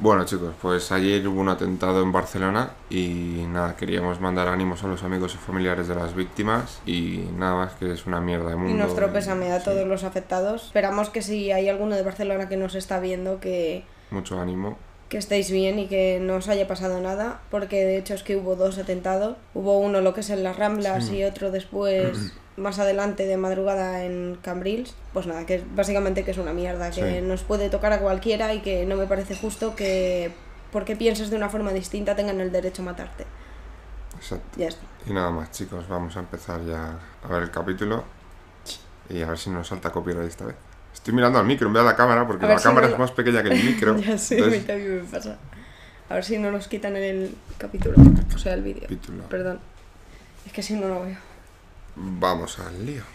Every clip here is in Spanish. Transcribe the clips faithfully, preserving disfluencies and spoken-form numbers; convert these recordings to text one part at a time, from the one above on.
Bueno, chicos, pues ayer hubo un atentado en Barcelona y nada, queríamos mandar ánimos a los amigos y familiares de las víctimas y nada más, que es una mierda de mundo. Y nuestro pésame a sí. todos los afectados. Esperamos que si hay alguno de Barcelona que nos está viendo, que, Mucho ánimo. que estéis bien y que no os haya pasado nada, porque de hecho es que hubo dos atentados. Hubo uno lo que es en las Ramblas Sí. y otro después, más adelante de madrugada en Cambrils. Pues nada, que es básicamente que es una mierda, que Sí. nos puede tocar a cualquiera y que no me parece justo que porque piensas de una forma distinta tengan el derecho a matarte. Exacto. Ya está. Y nada más, chicos, vamos a empezar ya a ver el capítulo y a ver si nos salta copyright esta vez. Estoy mirando al micro en vez de la cámara porque A la ver si cámara no es lo- más pequeña que el micro. Ya sé, entonces- a mí también me pasa. A ver si no nos quitan el capítulo, o sea, el vídeo. Capítulo. Perdón. Es que si no lo veo. Vamos al lío.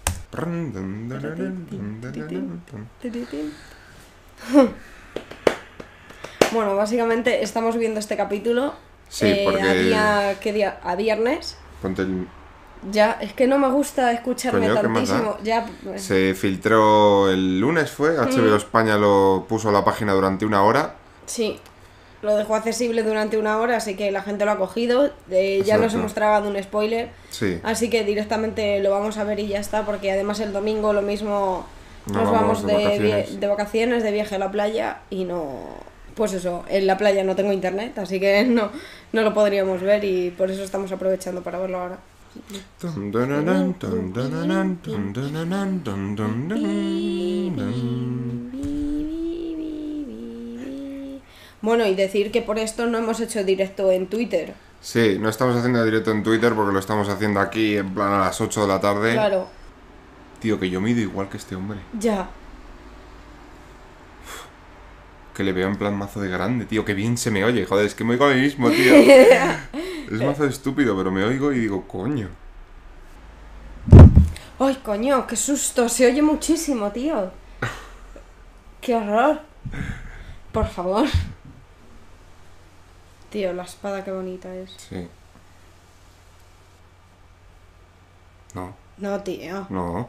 Bueno, básicamente estamos viendo este capítulo Sí, eh, porque- a día, ¿qué día? A viernes. Ponte el... Ya, es que no me gusta escucharme Coño, ¿qué más da? tantísimo. Ya, pues, Se filtró el lunes, fue. H B O España lo puso a la página durante una hora. sí. Lo dejó accesible durante una hora, así que la gente lo ha cogido. Eh, ya nos Exacto. hemos tragado un spoiler. Sí. Así que directamente lo vamos a ver y ya está, porque además el domingo lo mismo Nos nos, vamos vamos, de de, vacaciones. vie- de vacaciones, de viaje a la playa y no... Pues eso, en la playa no tengo internet, así que no, no lo podríamos ver y por eso estamos aprovechando para verlo ahora. Bueno, y decir que por esto no hemos hecho directo en Twitter. Sí, no estamos haciendo directo en Twitter porque lo estamos haciendo aquí en plan a las ocho de la tarde. Claro, Tío, que yo mido igual que este hombre. ya. Que le veo en plan mazo de grande, tío. Que bien se me oye. Joder, es que me oigo a mí mismo, tío. Es mazo estúpido, pero me oigo y digo, coño. ¡Ay, coño! ¡Qué susto! Se oye muchísimo, tío. ¡Qué horror! Por favor. Tío, la espada qué bonita es. Sí. No, No, tío. no.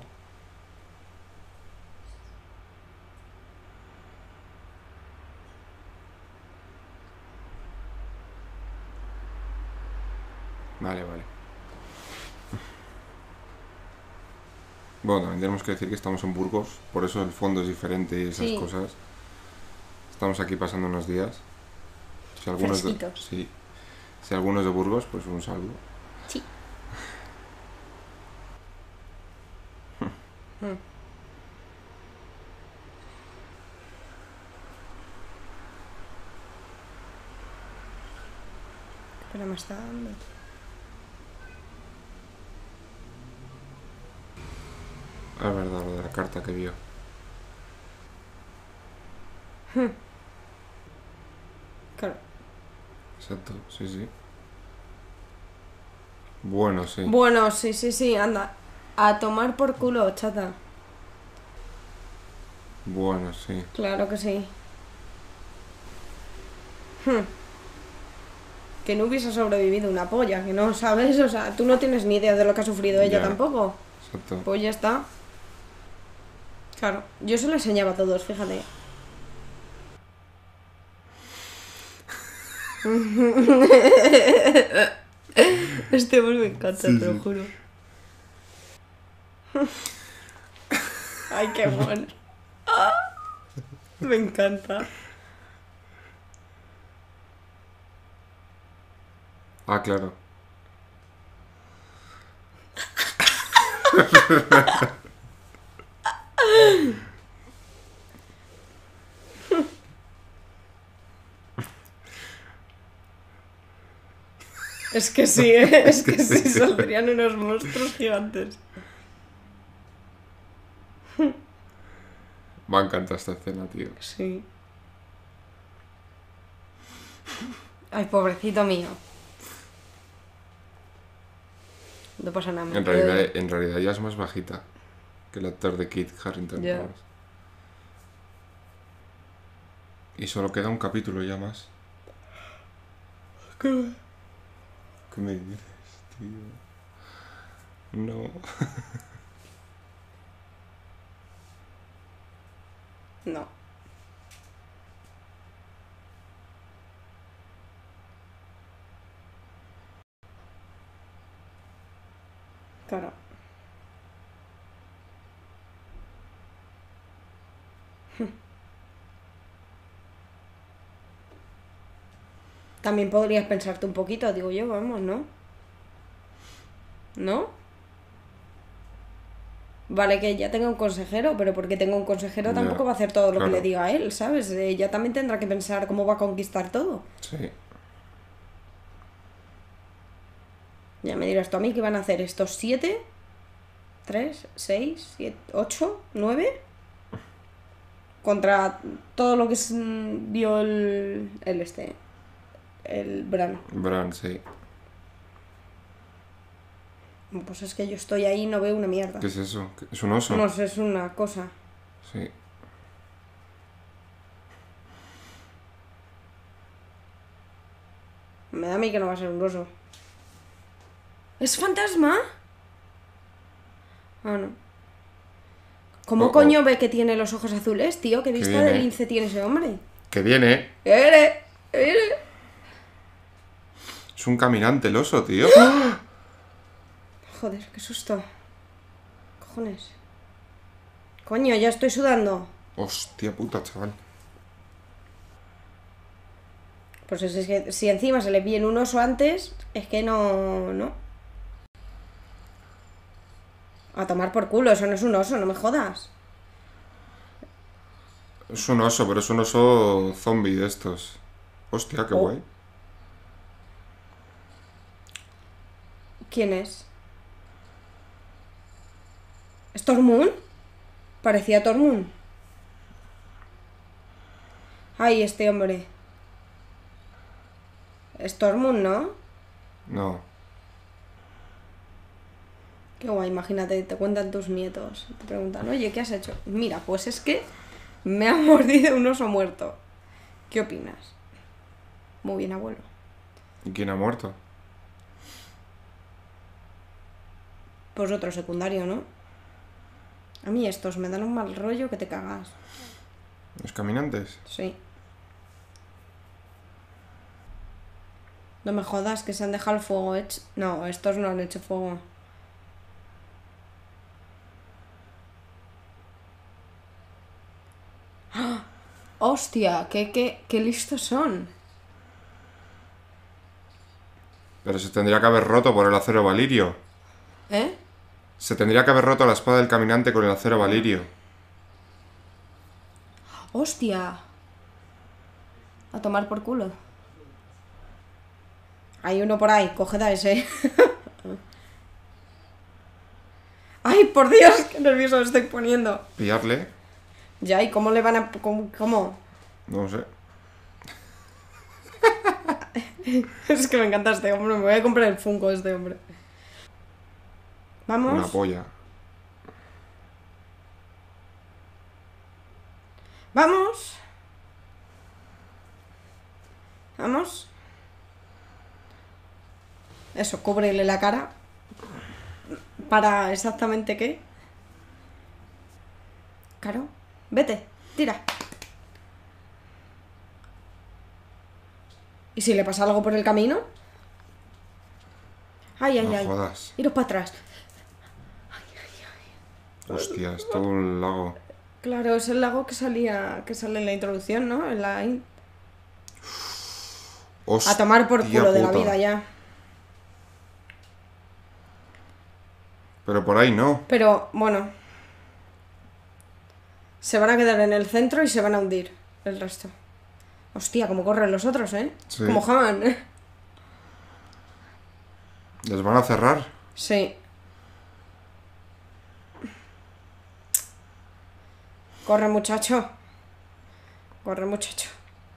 Vale, vale. Bueno, también tenemos que decir que estamos en Burgos, por eso el fondo es diferente y esas Sí. cosas. Estamos aquí pasando unos días. Si algunos de, Fresquitos. sí. Si algunos de Burgos, pues un saludo. Sí. Mm. Pero me está dando. Ah, es verdad, lo de la carta que vio. Claro. Exacto, sí, sí. Bueno, sí. Bueno, sí, sí, sí, anda. A tomar por culo, chata. Bueno, sí. Claro que sí. Hmm. Que no hubiese sobrevivido una polla, que no sabes, o sea, tú no tienes ni idea de lo que ha sufrido ella Ya. tampoco. Exacto. Pues ya está. Claro, yo se lo enseñaba a todos, fíjate. Este hombre me encanta, Sí, te lo sí. juro. Ay, qué bueno. Me encanta. Ah, claro. Es que sí, ¿eh? es que que sí, sí. saldrían unos monstruos gigantes. Me encanta esta escena, tío. Sí. Ay, pobrecito mío. No pasa nada. me En quedo- realidad, en realidad ella es más bajita que el actor de Kit Harington. Ya. vamos. Y solo queda un capítulo ya más. ¿Qué? ¿Qué me dices, tío? No. No. Claro. También podrías pensarte un poquito, digo yo, vamos, ¿no? ¿No? Vale que ella tenga un consejero, pero porque tenga un consejero Ya, tampoco va a hacer todo lo claro. que le diga a él, ¿sabes? Ella también tendrá que pensar cómo va a conquistar todo. Sí. Ya me dirás tú a mí que van a hacer estos siete, tres, seis, siete, ocho, nueve contra todo lo que es, mm, vio el, el este, el Bran. Bran, sí. Pues es que yo estoy ahí y no veo una mierda. ¿Qué es eso? ¿Qué- ¿Es un oso? No sé, es una cosa. Sí. Me da a mí que no va a ser un oso. ¿Es fantasma? Ah, no. ¿Cómo Oh, coño oh. ve que tiene los ojos azules, tío? ¿Qué vista viene. de lince tiene ese hombre? Que viene. ¡Que viene! ¡Que viene! Es un caminante el oso, tío. Joder, qué susto. Cojones. Coño, ya estoy sudando. Hostia puta, chaval. Pues es, es que si encima se le viene un oso antes, es que no... no. A tomar por culo, eso no es un oso, no me jodas. Es un oso, pero es un oso zombie de estos. Hostia, qué Oh. guay. ¿Quién es? ¿Es Tormund? Parecía Tormund. Ay, este hombre. Es Tormund, ¿no? No. Qué guay, imagínate, te cuentan tus nietos. Te preguntan, oye, ¿qué has hecho? Mira, pues es que me ha mordido un oso muerto. ¿Qué opinas? Muy bien, abuelo. ¿Y quién ha muerto? Pues otro secundario, ¿no? A mí estos me dan un mal rollo que te cagas. ¿Los caminantes? Sí. No me jodas que se han dejado el fuego hecho. No, estos no han hecho fuego. ¡Ah! ¡Hostia! ¿Qué, qué, qué listos son? Pero se tendría que haber roto por el acero valirio. ¿Eh? Se tendría que haber roto la espada del caminante con el acero valirio. ¡Hostia! A tomar por culo. Hay uno por ahí, coged a ese. ¡Ay, por Dios! ¡Qué nervioso me estoy poniendo! ¿Pillarle? Ya, ¿y cómo le van a...? ¿Cómo? cómo? No sé. Es que me encanta este hombre, me voy a comprar el Funko de este hombre. Vamos. Una polla. Vamos. Vamos. Eso, cúbrele la cara. ¿Para exactamente qué? Claro. Vete, tira. ¿Y si le pasa algo por el camino? Ay, ay, No ay. jodas. Iros para atrás. Hostia, es todo un lago. Claro, es el lago que salía, que sale en la introducción, ¿no? En la in- Hostia A tomar por culo de la puta. vida ya. Pero por ahí no. Pero, bueno. Se van a quedar en el centro y se van a hundir el resto. Hostia, cómo corren los otros, ¿eh? Sí. Como jaman, ¿eh? ¿Les van a cerrar? Sí. Corre, muchacho. Corre, muchacho.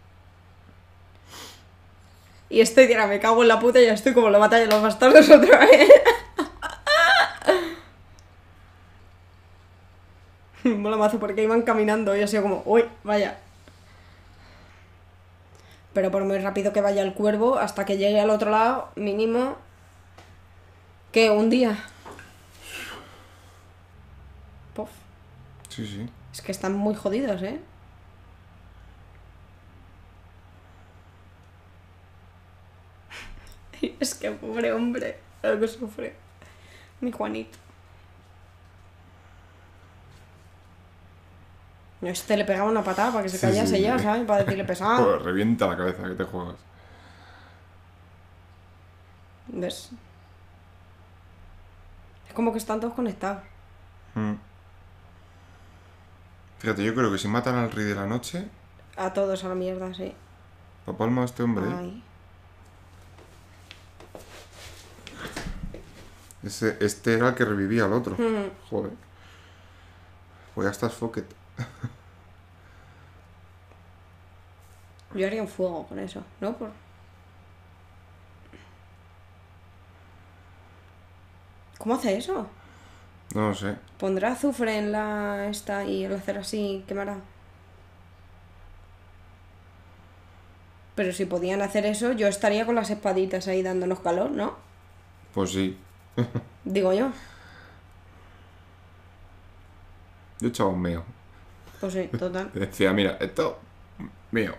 Y este dirá, me cago en la puta y ya estoy como la batalla de los bastardos otra vez. Mola mazo porque iban caminando y así como, uy, vaya. Pero por muy rápido que vaya el cuervo, hasta que llegue al otro lado, mínimo... ¿Qué? ¿Un día? Pof. Sí, sí. Es que están muy jodidos, ¿eh? Es que pobre hombre, lo que sufre. Mi Juanito. Este le pegaba una patada para que se Sí, callase sí, ya, sí. ¿sabes? Para decirle pesado. Joder, revienta la cabeza que te juegas. ¿Ves? Es como que están todos conectados. Mm. Fíjate, yo creo que si matan al rey de la noche, A todos a la mierda, sí. la palma a este hombre. ¿eh? Ay. Ese, este era el que revivía al otro. Mm. Joder. Pues ya estás Focket. Yo haría un fuego con eso, ¿no? Por... ¿Cómo hace eso? No lo sé. ¿Pondrá azufre en la esta y al hacer así quemará? Pero si podían hacer eso, yo estaría con las espaditas ahí dándonos calor, ¿no? Pues sí. Digo yo. Yo echaba un meo. Pues sí, total. Decía, mira, esto, mío.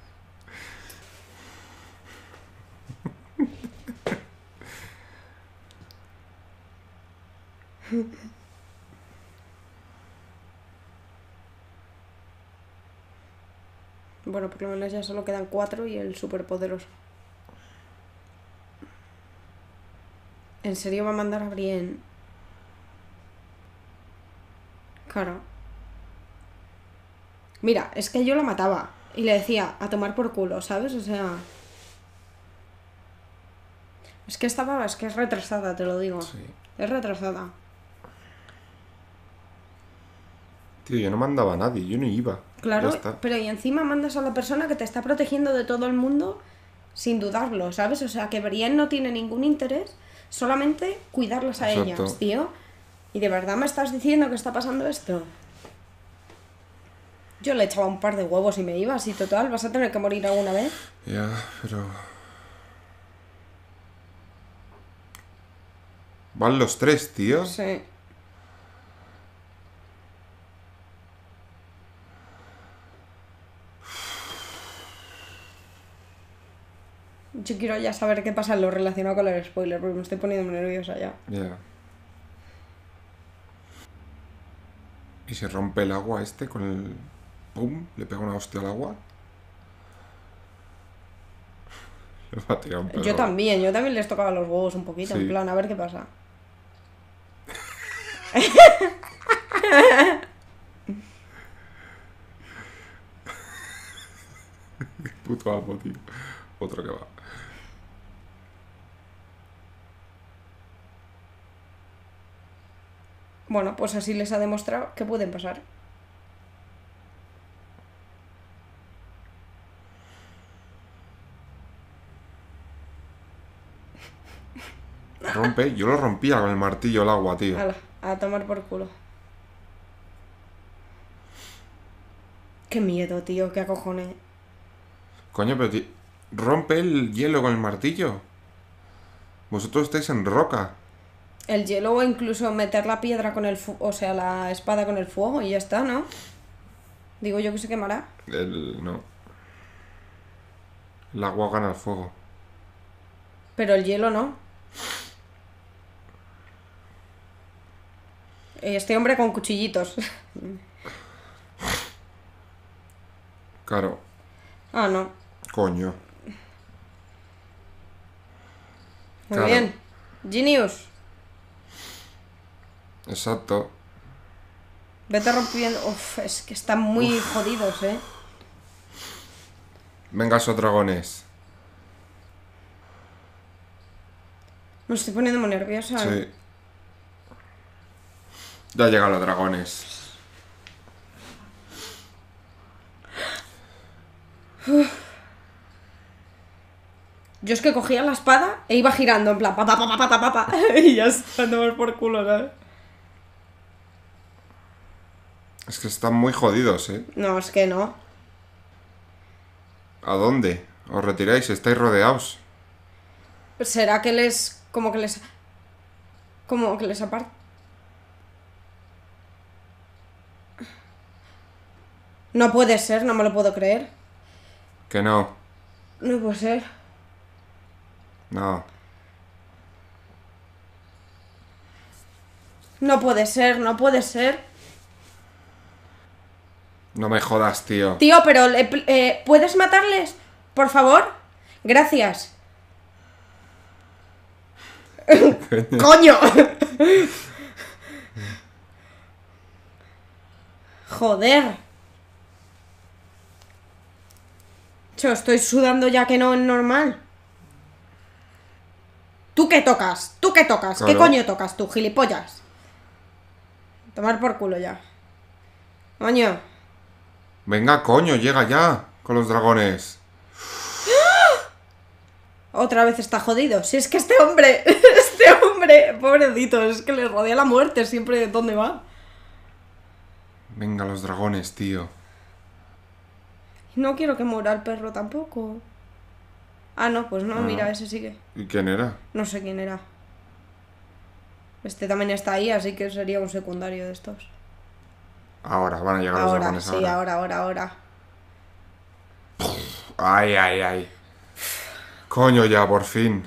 Bueno, por lo menos ya solo quedan cuatro y el superpoderoso. ¿En serio va a mandar a Brienne? Claro. Mira, es que yo la mataba y le decía a tomar por culo, ¿sabes? O sea... Es que estaba, es que es retrasada, te lo digo. Sí. Es retrasada. Tío, yo no mandaba a nadie, yo no iba. Claro, Ya está. pero y encima mandas a la persona que te está protegiendo de todo el mundo sin dudarlo, ¿sabes? O sea, que Brienne no tiene ningún interés, solamente cuidarlas a Exacto. ellas, tío. ¿Y de verdad me estás diciendo que está pasando esto? Yo le echaba un par de huevos y me iba, así total, vas a tener que morir alguna vez. Ya, pero... Van los tres, tío. Sí. Yo quiero ya saber qué pasa en lo relacionado con el spoiler, porque me estoy poniendo muy nerviosa ya. Ya. ¿Y se rompe el agua este con el... ¡Pum! ¿Le pega una hostia al agua? Le va a tirar un pedo. Yo también, yo también les tocaba los huevos un poquito, Sí. en plan, a ver qué pasa. Puto amo, tío. Otro que va. Bueno, pues así les ha demostrado que pueden pasar. Rompe. Yo lo rompía con el martillo el agua, tío. Hala, a tomar por culo. Qué miedo, tío, qué acojones. Coño, pero tío, rompe el hielo con el martillo. Vosotros estáis en roca. El hielo o incluso meter la piedra con el fu- o sea, la espada con el fuego y ya está, ¿no? Digo yo que se quemará. El... no. El agua gana el fuego. Pero el hielo no. Este hombre con cuchillitos. Claro. Ah, no. Coño. Muy Claro. bien. Genius. Exacto. Vete rompiendo. Uf, es que están muy jodidos, ¿eh? Venga, esos dragones. Me estoy poniendo muy nerviosa. Sí. ¿eh? Ya llegan los dragones. Yo es que cogía la espada e iba girando en plan pa pa pa pa pa pa pa y ya está, no por culo, ¿sabes? Es que están muy jodidos, ¿eh? No, es que no. ¿A dónde? ¿Os retiráis? Estáis rodeados. ¿Será que les... como que les... como que les apart... No puede ser, no me lo puedo creer. Que no. No puede ser. No. No puede ser, no puede ser. No me jodas, tío. Tío, pero eh, eh, ¿puedes matarles? Por favor. Gracias. ¡Coño! Joder. Yo estoy sudando ya que no es normal. ¿Tú qué tocas? ¿Tú qué tocas? Claro. ¿Qué coño tocas tú, gilipollas? Tomar por culo ya. Coño. Venga, coño, llega ya con los dragones. Otra vez está jodido. Si es que este hombre, este hombre, pobrecito, es que le rodea la muerte siempre. ¿Dónde va? Venga, los dragones, tío. No quiero que muera el perro tampoco. Ah, no, pues no, Ah. mira, ese sigue. ¿Y quién era? No sé quién era. Este también está ahí, así que sería un secundario de estos. Ahora, van a llegar los Ahora, dragones sí, ahora. ahora, ahora, ahora. Ay, ay, ay. Coño ya, por fin.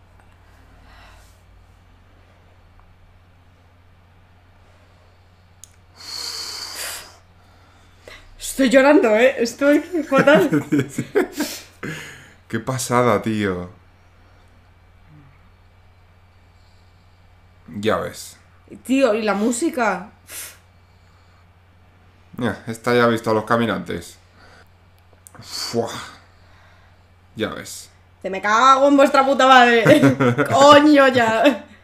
Estoy llorando, ¿eh? Estoy fatal. Qué pasada, tío. Ya ves. Tío, ¿y la música? Ya, esta ya ha visto a los caminantes. Fua. Ya ves. ¡Se me cago en vuestra puta madre! ¡Coño ya!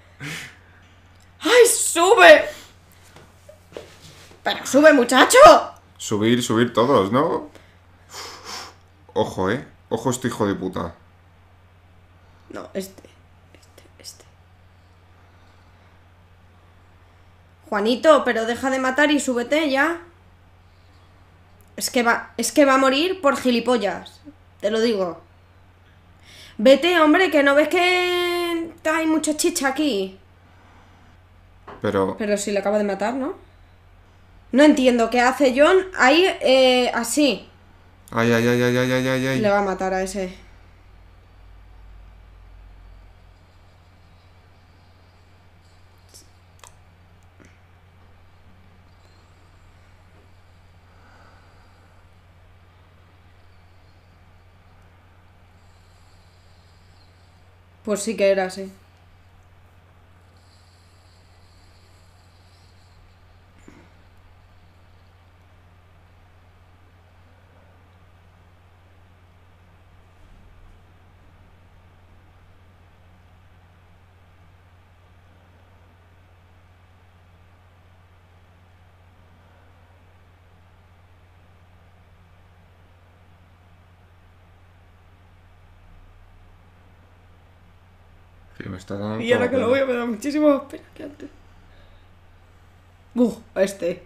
¡Ay, sube! ¡Pero sube, muchacho! Subir, subir todos, ¿no? Ojo, ¿eh? Ojo este hijo de puta. No, este. Este, este. Juanito, pero deja de matar y súbete ya. Es que va, es que va a morir por gilipollas. Te lo digo. Vete, hombre, que no ves que hay mucha chicha aquí. Pero... Pero si le acaba de matar, ¿no? No entiendo qué hace John ahí, eh, así. Ay, ay, ay, ay, ay, ay, ay, ay. Le va a matar a ese. Pues sí que era así. Tío, me está dando Y ahora toda que lo pena. veo me da muchísimo más pena que antes. Buh, este.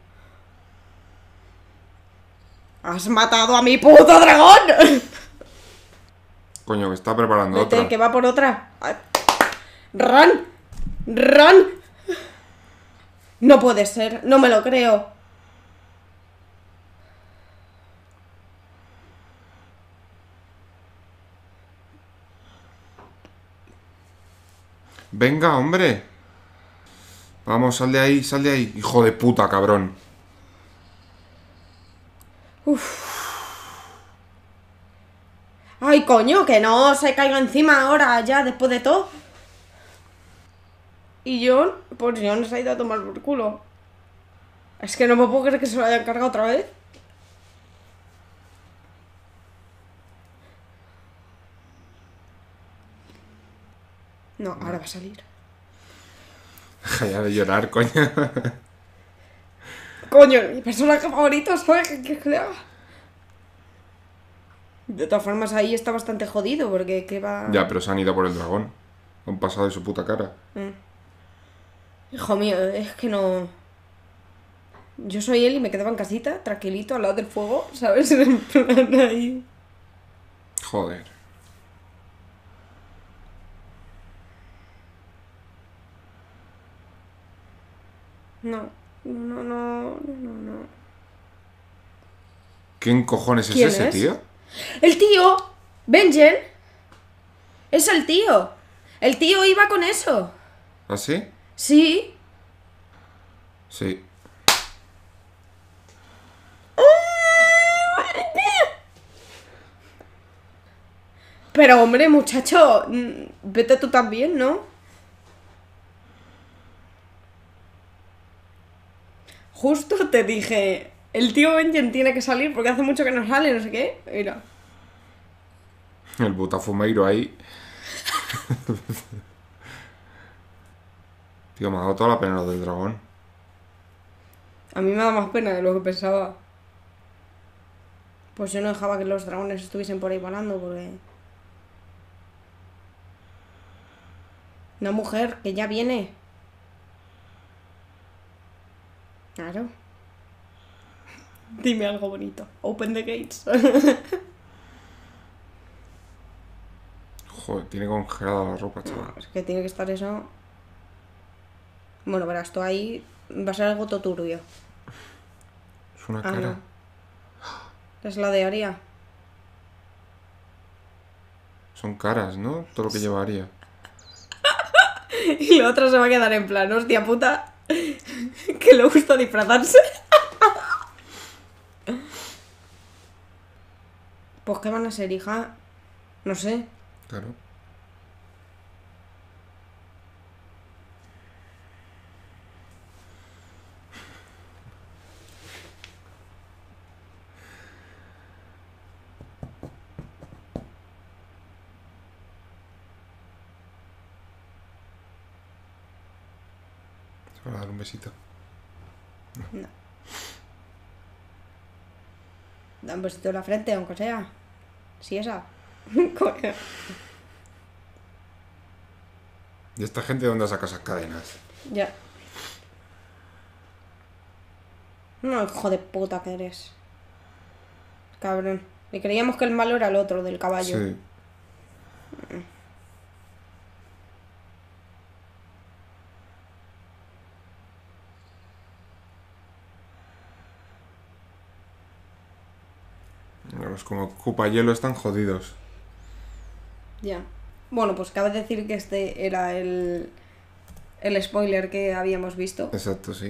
¡Has matado a mi puto dragón! Coño, que está preparando Vete, otra. que va por otra. ¡Run! ¡Run! No puede ser, no me lo creo. Venga, hombre. Vamos, sal de ahí, sal de ahí. Hijo de puta, cabrón. Ay, coño, que no se caiga encima ahora, ya, después de todo. Y John, pues John se ha ido a tomar por culo. Es que no me puedo creer que se lo hayan cargado otra vez. No, ahora va a salir. Deja ya de llorar, coño. Coño, mi personaje favorito, ¿sabes qué quieres que le haga? De todas formas, ahí está bastante jodido, porque ¿qué va...? Ya, pero se han ido por el dragón. Han pasado de su puta cara. Mm. Hijo mío, es que no... Yo soy él y me quedaba en casita, tranquilito, al lado del fuego, ¿sabes? En plan ahí... Joder. No, no, no, no, no, no. ¿Quién cojones es ¿Quién ese, es? tío? ¡El tío! ¡Benjen! ¡Es el tío! ¡El tío iba con eso! ¿Ah, sí? Sí. Sí. Pero hombre, muchacho, mm, vete tú también, ¿no? Justo te dije, el tío Benjen tiene que salir porque hace mucho que no sale, no sé qué. Mira. El butafumeiro ahí. Tío, me ha dado toda la pena lo del dragón. A mí me da más pena de lo que pensaba. Pues yo no dejaba que los dragones estuviesen por ahí volando porque... Una mujer que ya viene. Claro. Dime algo bonito. Open the gates. Joder, tiene congelada la ropa, chaval. Es que tiene que estar eso... Bueno, verás, tú ahí va a ser algo toturbio. Es una Ah, cara. no. Es la de Aria. Son caras, ¿no? Todo lo que llevaría. Y la otra se va a quedar en plan, hostia puta, que le gusta disfrazarse. Pues ¿qué van a ser, hija? No sé. Claro. Se va a dar un besito. No. Da un besito en la frente, aunque sea. Sí, esa. Coño. ¿Y esta gente de dónde saca esas cadenas? Ya. No, hijo de puta que eres. Cabrón. Y creíamos que el malo era el otro, del caballo. Sí. Los como ocupa hielo están jodidos. Ya. Bueno, pues cabe decir que este era el, el spoiler que habíamos visto. Exacto, sí.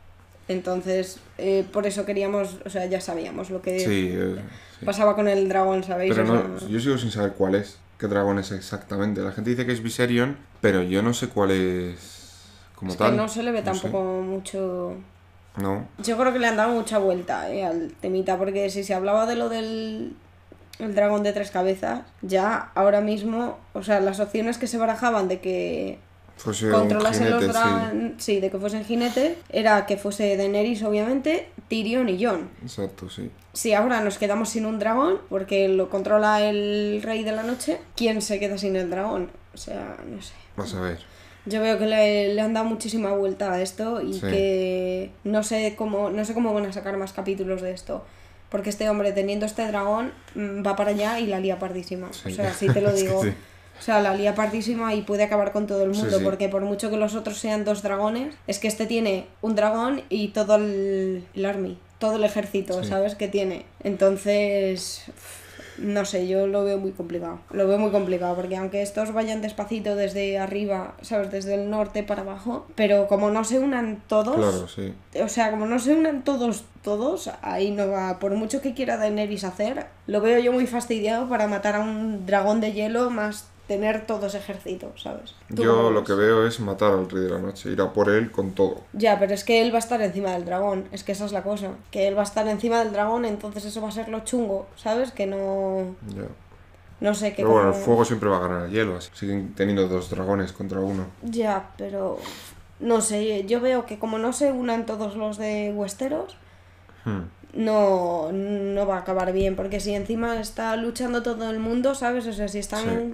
Entonces, eh, por eso queríamos, o sea, ya sabíamos lo que Sí, eh, sí. pasaba con el dragón, ¿sabéis? Pero O no, sea, yo sigo sin saber cuál es. ¿Qué dragón es exactamente? La gente dice que es Viserion, pero yo no sé cuál es como es tal. que no se le ve No sé. tampoco mucho... No. Yo creo que le han dado mucha vuelta, eh, al temita, porque si se hablaba de lo del el dragón de tres cabezas, ya ahora mismo, o sea, las opciones que se barajaban de que Fuese un controlasen los jinete, sí. dragones, sí, de que fuesen jinetes, era que fuese Daenerys, obviamente, Tyrion y Jon. Exacto, sí. Si ahora nos quedamos sin un dragón, porque lo controla el Rey de la Noche, ¿quién se queda sin el dragón? O sea, no sé. Vas a ver. Yo veo que le, le han dado muchísima vuelta a esto y Sí. que no sé cómo no sé cómo van a sacar más capítulos de esto. Porque este hombre, teniendo este dragón, mm, va para allá y la lía pardísima. Sí. O sea, sí te lo Es que digo. sí. O sea, la lía pardísima y puede acabar con todo el Sí, mundo. sí. Porque por mucho que los otros sean dos dragones, es que este tiene un dragón y todo el, el army, todo el ejército, Sí. ¿sabes? Que tiene. Entonces, no sé, yo lo veo muy complicado. Lo veo muy complicado porque aunque estos vayan despacito desde arriba, ¿sabes? Desde el norte para abajo, pero como no se unan todos, Claro, sí. o sea, como no se unan todos, todos, ahí no va. Por mucho que quiera Daenerys hacer, lo veo yo muy fastidiado para matar a un dragón de hielo más tener todo ese ejército, ¿sabes? ¿Tú Yo cómo lo ves? que veo es matar al Rey de la Noche, ir a por él con todo. Ya, pero es que él va a estar encima del dragón, es que esa es la cosa, que él va a estar encima del dragón, entonces eso va a ser lo chungo, ¿sabes? Que no... Ya. No sé, que Pero bueno, como- el fuego siempre va a ganar el hielo, así. Siguen teniendo dos dragones contra uno. Ya, pero... No sé, yo veo que como no se unan todos los de Westeros, Hmm. no, no va a acabar bien, porque si encima está luchando todo el mundo, ¿sabes? O sea, si están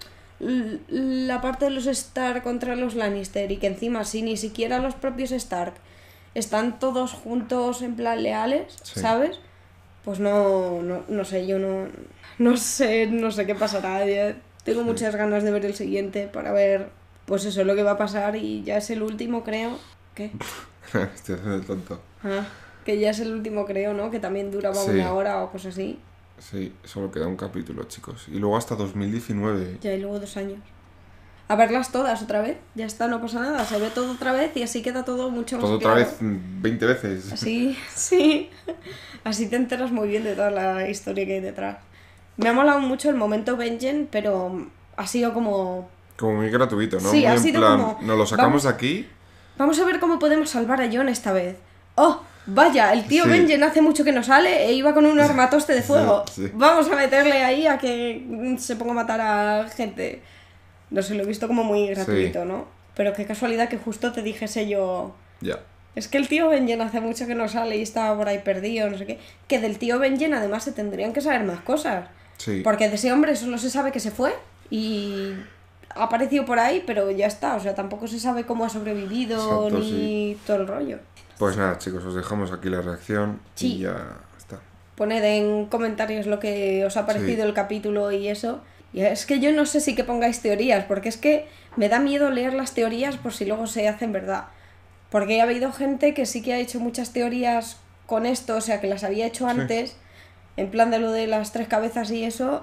l- la parte de los Stark contra los Lannister y que encima si ni siquiera los propios Stark están todos juntos en plan leales, Sí. ¿sabes? Pues no, no, no sé, yo no, no sé, no sé qué pasará. Ya tengo Sí. muchas ganas de ver el siguiente para ver, pues eso, lo que va a pasar y ya es el último, creo. ¿Qué? Estoy haciendo el tonto. Ah, que ya es el último, creo, ¿no? Que también duraba Sí. una hora o cosas así. Sí, solo queda un capítulo, chicos. Y luego hasta dos mil diecinueve. Ya, y luego dos años. a verlas todas otra vez. Ya está, no pasa nada, se ve todo otra vez y así queda todo mucho más Todo otra claro. vez veinte veces. Así, sí. Así te enteras muy bien de toda la historia que hay detrás. Me ha molado mucho el momento Benjen, pero ha sido como... Como muy gratuito, ¿no? Sí, muy ha en sido plan, como, nos lo sacamos vamos- de aquí. Vamos a ver cómo podemos salvar a Jon esta vez. ¡Oh! Vaya, el tío Sí. Benjen hace mucho que no sale e iba con un armatoste de fuego. Sí, sí. Vamos a meterle ahí a que se ponga a matar a gente. No sé, lo he visto como muy gratuito, Sí. ¿no? Pero qué casualidad que justo te dijese yo... Ya. Es que el tío Benjen hace mucho que no sale y estaba por ahí perdido, no sé qué. Que del tío Benjen además se tendrían que saber más cosas. Sí. Porque de ese hombre solo se sabe que se fue y ha aparecido por ahí, pero ya está. O sea, tampoco se sabe cómo ha sobrevivido Exacto, ni sí. todo el rollo. Pues nada, chicos, os dejamos aquí la reacción Sí. y ya está. Poned en comentarios lo que os ha parecido Sí. el capítulo y eso. Y es que yo no sé si que pongáis teorías, porque es que me da miedo leer las teorías por si luego se hacen verdad. Porque ha habido gente que sí que ha hecho muchas teorías con esto, o sea, que las había hecho Sí. antes, en plan de lo de las tres cabezas y eso,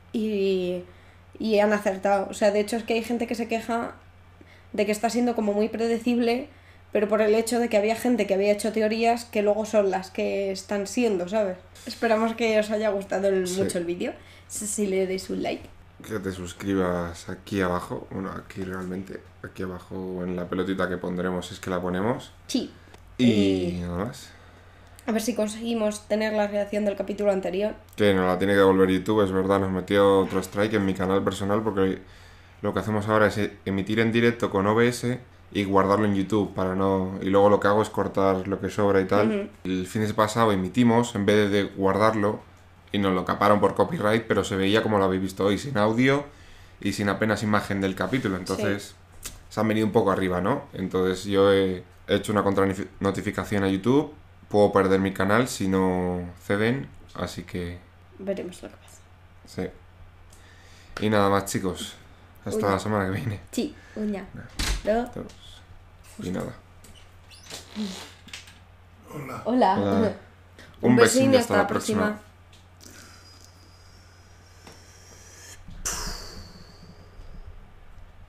y, y han acertado. O sea, de hecho es que hay gente que se queja de que está siendo como muy predecible, pero por el hecho de que había gente que había hecho teorías que luego son las que están siendo, ¿sabes? Esperamos que os haya gustado el- Sí. mucho el vídeo. Si si le deis un like. Que te suscribas aquí abajo. Bueno, aquí realmente. Aquí abajo en la pelotita que pondremos es que la ponemos. Sí. Y Y- nada más. A ver si conseguimos tener la reacción del capítulo anterior. Que nos la tiene que devolver YouTube, es verdad. Nos metió otro strike en mi canal personal porque lo que hacemos ahora es emitir en directo con O B S y guardarlo en YouTube para no... Y luego lo que hago es cortar lo que sobra y tal. Ujú. El fin de pasado emitimos en vez de guardarlo y nos lo caparon por copyright, pero se veía como lo habéis visto hoy, sin audio y sin apenas imagen del capítulo. Entonces se han venido un poco arriba, ¿no? Entonces yo he hecho una contra notificación a YouTube. Puedo perder mi canal si no ceden, así que Veremos lo que pasa. sí. Y nada más, chicos. Hasta Uy. la semana que viene. Sí, uña. Luego, Todos. Y nada. hola. Hola. Un Un besín besín y y hasta la próxima.